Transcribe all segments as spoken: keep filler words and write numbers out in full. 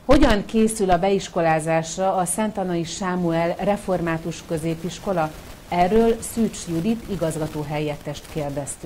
Hogyan készül a beiskolázásra a Szentanai Sámuel Református Középiskola? Erről Szűcs Judit igazgatóhelyettest kérdeztük.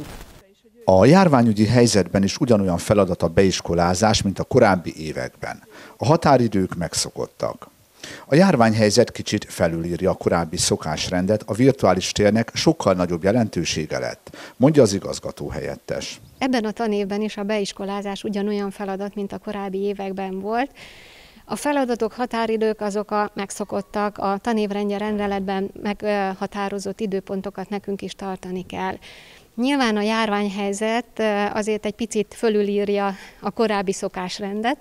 A járványügyi helyzetben is ugyanolyan feladat a beiskolázás, mint a korábbi években. A határidők megszokottak. A járványhelyzet kicsit felülírja a korábbi szokásrendet, a virtuális térnek sokkal nagyobb jelentősége lett, mondja az igazgatóhelyettes. Ebben a tanévben is a beiskolázás ugyanolyan feladat, mint a korábbi években volt. A feladatok, határidők azok a megszokottak, a tanévrendje rendeletben meghatározott időpontokat nekünk is tartani kell. Nyilván a járványhelyzet azért egy picit fölülírja a korábbi szokásrendet,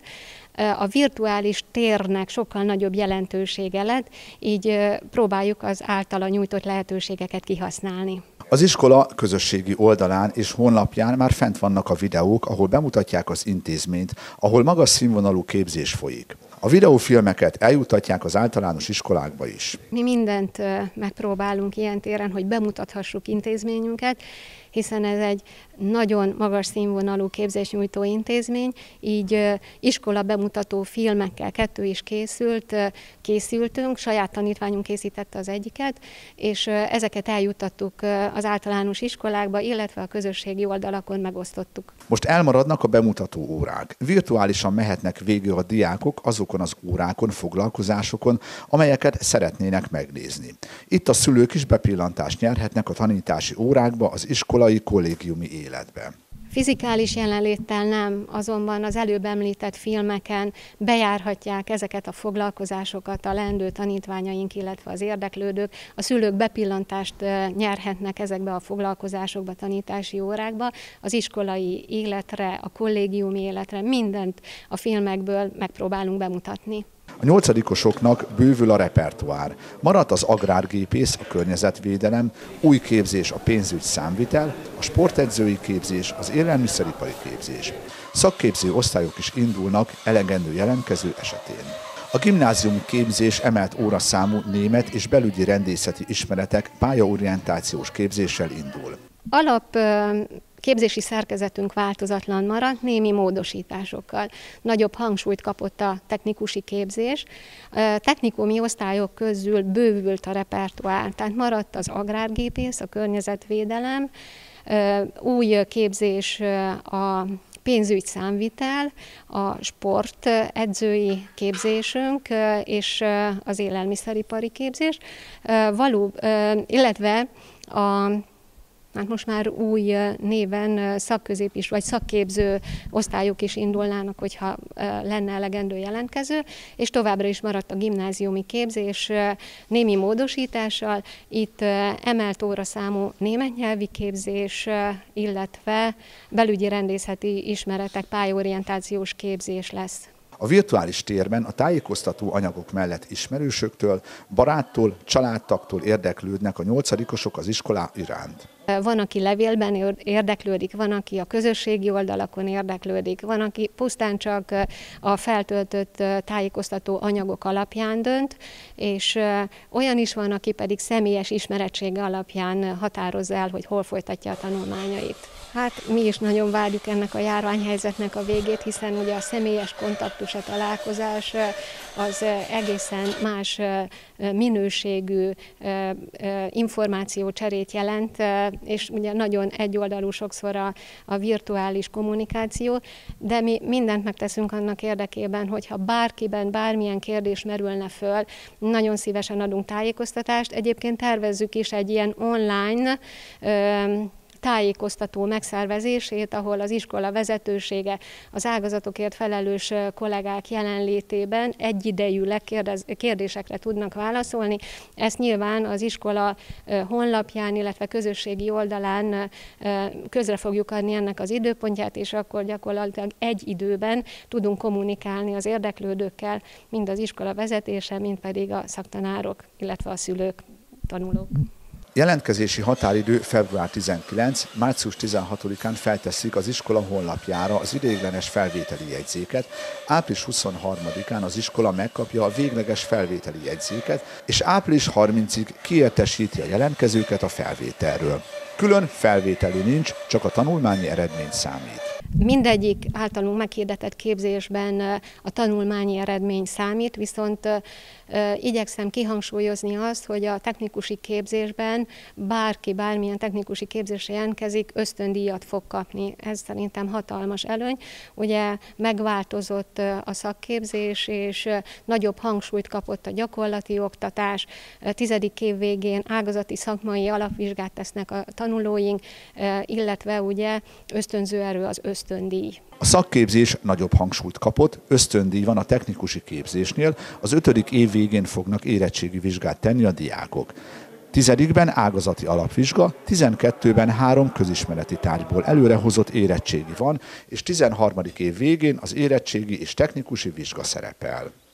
a virtuális térnek sokkal nagyobb jelentősége lett, így próbáljuk az általa nyújtott lehetőségeket kihasználni. Az iskola közösségi oldalán és honlapján már fent vannak a videók, ahol bemutatják az intézményt, ahol magas színvonalú képzés folyik. A videófilmeket eljutatják az általános iskolákba is. Mi mindent megpróbálunk ilyen téren, hogy bemutathassuk intézményünket, hiszen ez egy nagyon magas színvonalú képzésnyújtó intézmény, így iskola bemutató filmekkel kettő is készült, készültünk, saját tanítványunk készítette az egyiket, és ezeket eljuttattuk az általános iskolákba, illetve a közösségi oldalakon megosztottuk. Most elmaradnak a bemutató órák. Virtuálisan mehetnek végig a diákok azokon az órákon, foglalkozásokon, amelyeket szeretnének megnézni. Itt a szülők is bepillantást nyerhetnek a tanítási órákba, az iskolai kollégiumi életbe. Fizikális jelenléttel nem, azonban az előbb említett filmeken bejárhatják ezeket a foglalkozásokat a leendő tanítványaink, illetve az érdeklődők. A szülők bepillantást nyerhetnek ezekbe a foglalkozásokba, tanítási órákba. Az iskolai életre, a kollégiumi életre mindent a filmekből megpróbálunk bemutatni. A nyolcadikosoknak bővül a repertoár. Maradt az agrárgépész, a környezetvédelem, új képzés a pénzügy számvitel, a sportedzői képzés, az élelmiszeripari képzés. Szakképző osztályok is indulnak elegendő jelentkező esetén. A gimnáziumi képzés emelt óraszámú német és belügyi rendészeti ismeretek pályaorientációs képzéssel indul. Alap képzési szerkezetünk változatlan maradt, némi módosításokkal. Nagyobb hangsúlyt kapott a technikusi képzés. Technikumi osztályok közül bővült a repertoár, tehát maradt az agrárgépész, a környezetvédelem, új képzés a pénzügy számvitel, a sport edzői képzésünk és az élelmiszeripari képzés, való, illetve a Hát most már új néven szakközépis vagy szakképző osztályok is indulnának, hogyha lenne elegendő jelentkező, és továbbra is maradt a gimnáziumi képzés némi módosítással. Itt emelt óraszámú német nyelvi képzés, illetve belügyi rendészeti ismeretek, pályaorientációs képzés lesz. A virtuális térben a tájékoztató anyagok mellett ismerősöktől, baráttól, családtagtól érdeklődnek a nyolcadikosok az iskola iránt. Van, aki levélben érdeklődik, van, aki a közösségi oldalakon érdeklődik, van, aki pusztán csak a feltöltött tájékoztató anyagok alapján dönt, és olyan is van, aki pedig személyes ismerettsége alapján határozza el, hogy hol folytatja a tanulmányait. Hát mi is nagyon várjuk ennek a járványhelyzetnek a végét, hiszen ugye a személyes kontaktus, a találkozás az egészen más minőségű információcserét jelent, és ugye nagyon egyoldalú sokszor a, a virtuális kommunikáció, de mi mindent megteszünk annak érdekében, hogyha bárkiben bármilyen kérdés merülne föl, nagyon szívesen adunk tájékoztatást. Egyébként tervezzük is egy ilyen online tájékoztató megszervezését, ahol az iskola vezetősége, az ágazatokért felelős kollégák jelenlétében egyidejűleg kérdez, kérdésekre tudnak válaszolni. Ezt nyilván az iskola honlapján, illetve közösségi oldalán közre fogjuk adni ennek az időpontját, és akkor gyakorlatilag egy időben tudunk kommunikálni az érdeklődőkkel, mind az iskola vezetése, mind pedig a szaktanárok, illetve a szülők, tanulók. Jelentkezési határidő február tizenkilencedike, március tizenhatodikán felteszik az iskola honlapjára az ideiglenes felvételi jegyzéket, április huszonharmadikán az iskola megkapja a végleges felvételi jegyzéket, és április harmincadikáig kiértesíti a jelentkezőket a felvételről. Külön felvételi nincs, csak a tanulmányi eredmény számít. Mindegyik általunk meghirdetett képzésben a tanulmányi eredmény számít, viszont igyekszem kihangsúlyozni azt, hogy a technikusi képzésben bárki bármilyen technikusi képzésre jelentkezik, ösztöndíjat fog kapni. Ez szerintem hatalmas előny. Ugye megváltozott a szakképzés, és nagyobb hangsúlyt kapott a gyakorlati oktatás. Tizedik év végén ágazati szakmai alapvizsgát tesznek a tanulóink, illetve ugye ösztönző erő az ösztöndíj. A szakképzés nagyobb hangsúlyt kapott, ösztöndíj van a technikusi képzésnél, az ötödik év végén fognak érettségi vizsgát tenni a diákok. Tizedikben ágazati alapvizsga, tizenkettőben három közismereti tárgyból előrehozott érettségi van, és tizenharmadik év végén az érettségi és technikusi vizsga szerepel.